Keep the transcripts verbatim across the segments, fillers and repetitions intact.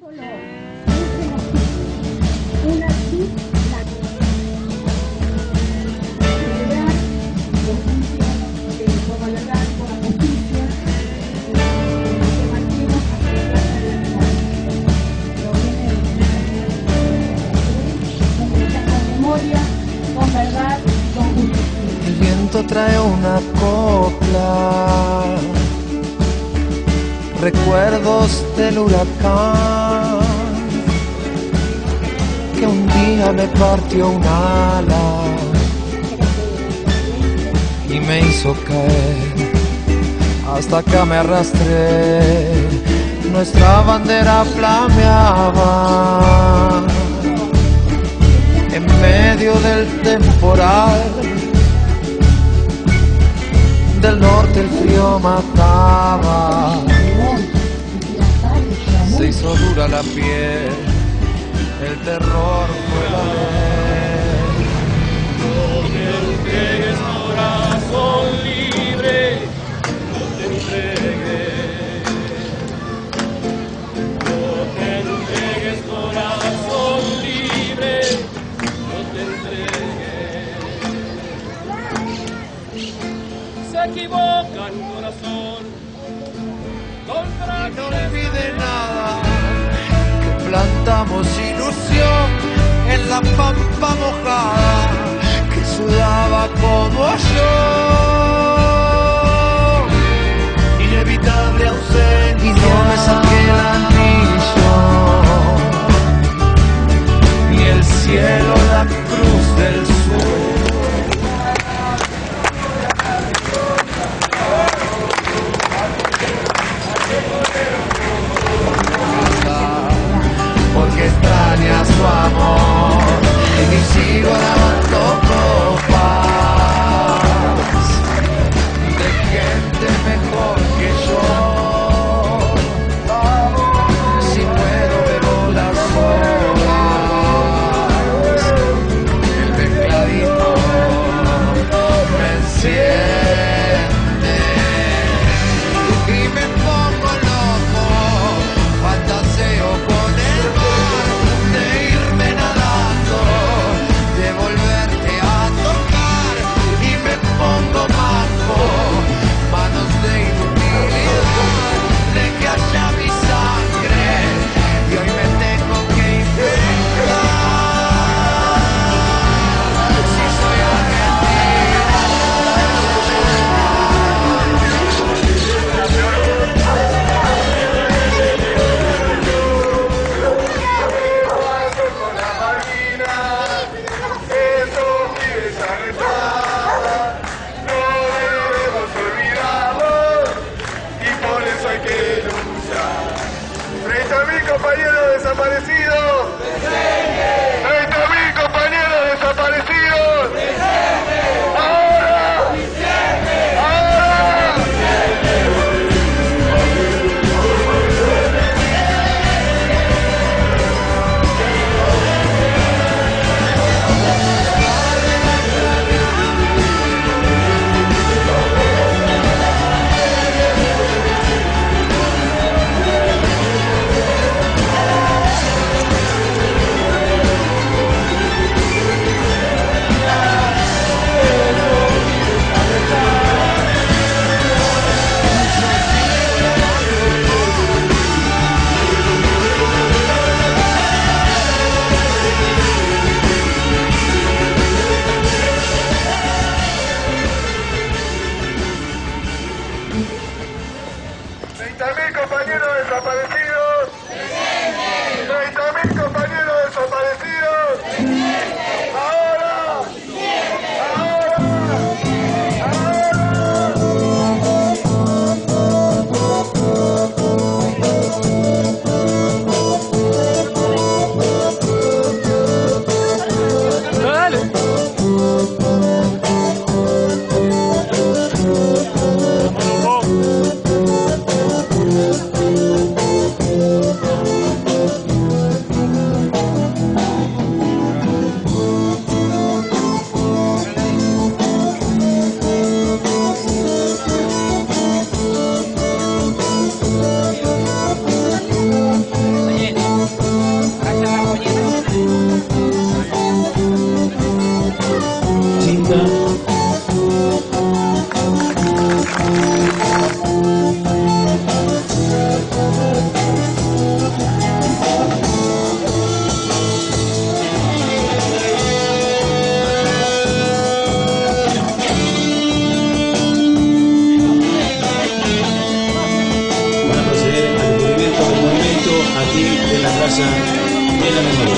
El viento trae una copla, recuerdos del huracán que un día me partió un ala y me hizo caer. Hasta acá me arrastré, nuestra bandera flameaba en medio del temporal. Del norte el frío mataba, se hizo dura la piel, el terror fue la ley. No te entregues, corazón libre, no te entregues. No te entregues, corazón libre, no te entregues. Se equivocan, corazón, contra no olvide nada, que plantamos ilusión en la pampa mojada que sudaba como yo. Inevitable ausencia y no me saqué el anillo, ni el cielo la cruz del sur. Porque extraña su amor y sigo lavando copas de gente mejor que yo. Si puedo bebo las horas, el mezcladito me enciende y me pongo loco, fantaseo con el mar, de irme nadando, de volverte a tocar y me pongo manco, manos de inutilidad, de que haya mi sangre y hoy me tengo que inventar si soy compañeros desaparecidos. treinta mil compañeros desaparecidos. Ahora. Ahora. Casa de la Memoria.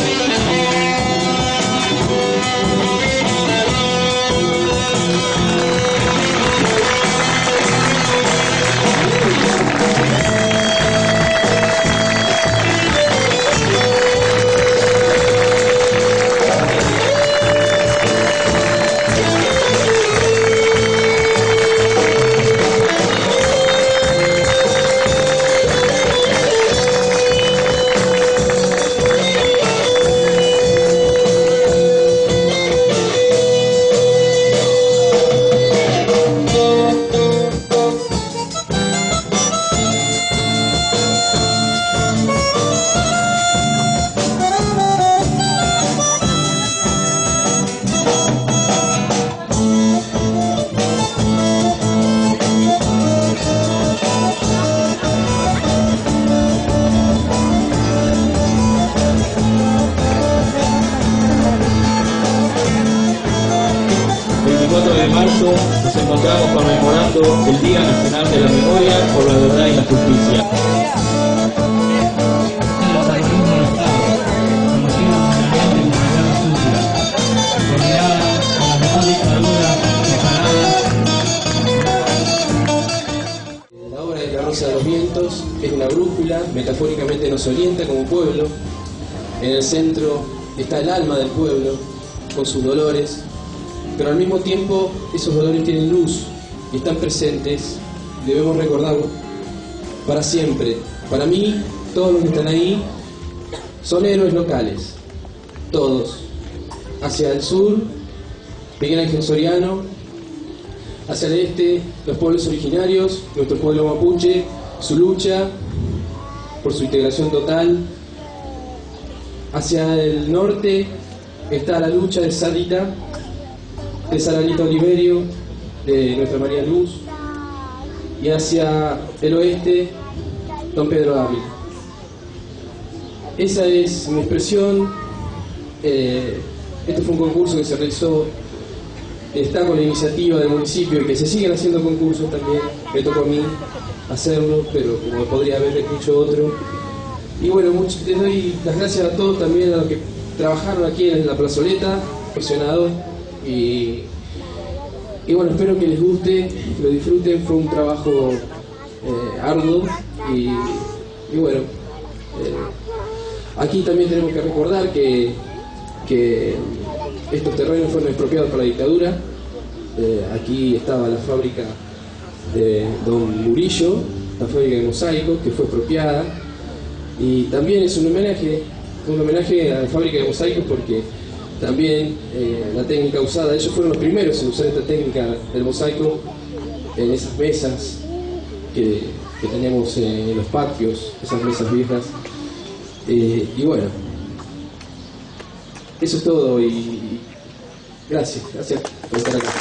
veinticuatro de marzo nos encontramos conmemorando el Día Nacional de la Memoria por la Verdad y la Justicia. Los algoritmos del Estado, conocidos mundialmente como la guerra sucia, coordinada con las mejores dictaduras separadas. La obra de Carroza de los Vientos es una brújula, metafóricamente nos orienta como pueblo. En el centro está el alma del pueblo, con sus dolores, pero al mismo tiempo esos dolores tienen luz y están presentes, debemos recordarlo para siempre. Para mí, todos los que están ahí son héroes locales, todos. Hacia el sur, Miguel Ángel Soriano; hacia el este, los pueblos originarios, nuestro pueblo mapuche, su lucha por su integración total. Hacia el norte está la lucha de Sarita, de Saralita Oliverio, de nuestra María Luz, y hacia el oeste, don Pedro Ávila. Esa es mi expresión. Eh, este fue un concurso que se realizó, está con la iniciativa del municipio, y que se siguen haciendo concursos también. Me tocó a mí hacerlo, pero como podría haber hecho otro. Y bueno, mucho, les doy las gracias a todos, también a los que trabajaron aquí en la plazoleta, apasionados. Y, y bueno, espero que les guste, lo disfruten. Fue un trabajo eh, arduo y, y bueno, eh, aquí también tenemos que recordar que, que estos terrenos fueron expropiados por la dictadura. Eh, aquí estaba la fábrica de don Murillo, la fábrica de mosaicos, que fue expropiada, y también es un homenaje, un homenaje a la fábrica de mosaicos, porque también eh, la técnica usada, ellos fueron los primeros en usar esta técnica del mosaico en esas mesas que, que tenemos en los patios, esas mesas viejas. Eh, y bueno, eso es todo, y, y gracias, gracias por estar acá.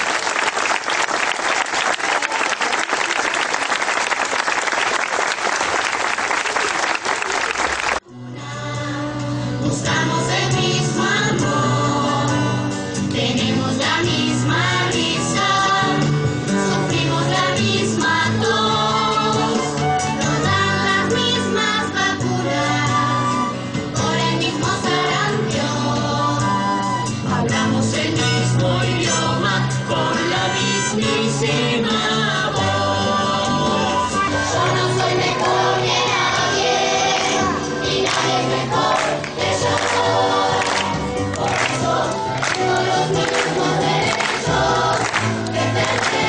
Buscamos el mismo amor, tenemos la misma risa, sufrimos la misma tos, nos dan las mismas vacunas, por el mismo sarampión, hablamos el mismo idioma, con la mismísima voz. Yo no soy mejor que nadie, y nadie es mejor. Por eso tengo los mismos derechos desde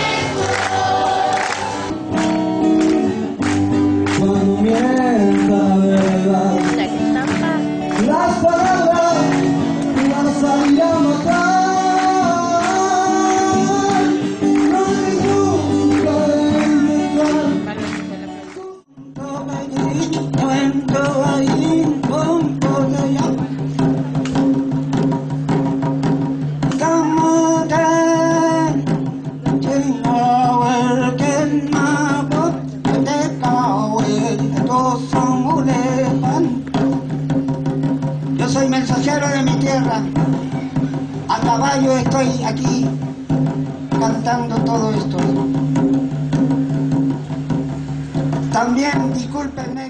el seguro. Cuando mienta verdad, las palabras las haría matar. No hay nunca de intentar. Cuando hay compone ya. Yo soy mensajero de mi tierra, a caballo estoy aquí cantando todo esto. También discúlpenme.